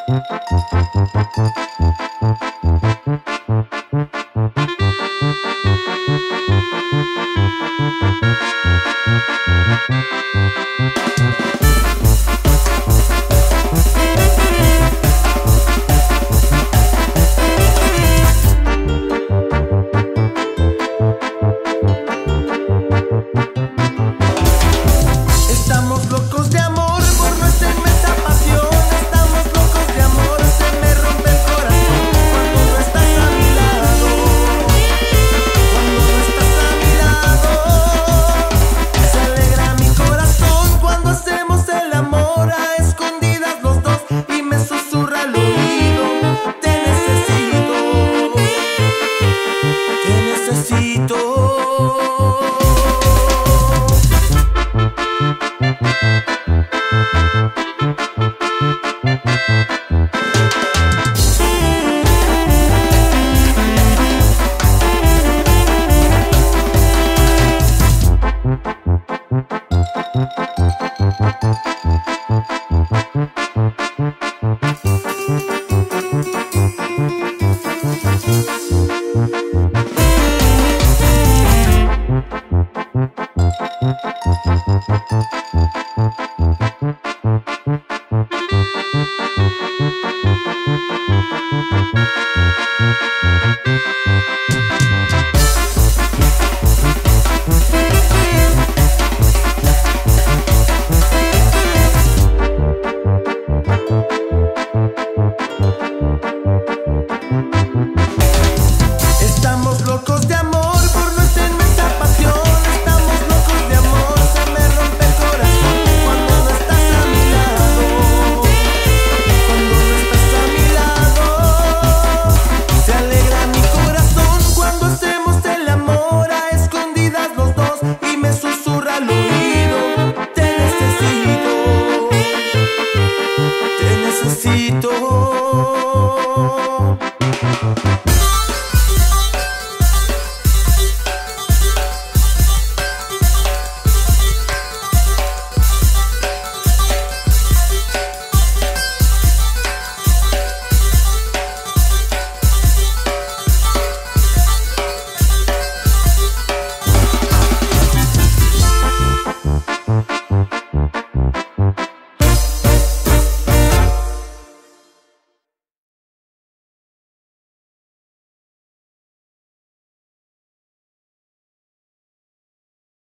Estamos locos de amor por nuestra inmensa pasión. Estamos locos de amor, se me rompe el corazón cuando no estás a mi lado. Cuando no estás a mi lado, se alegra mi corazón cuando hacemos el amor a escondidas los dos y me susurra al oído: te necesito, te necesito.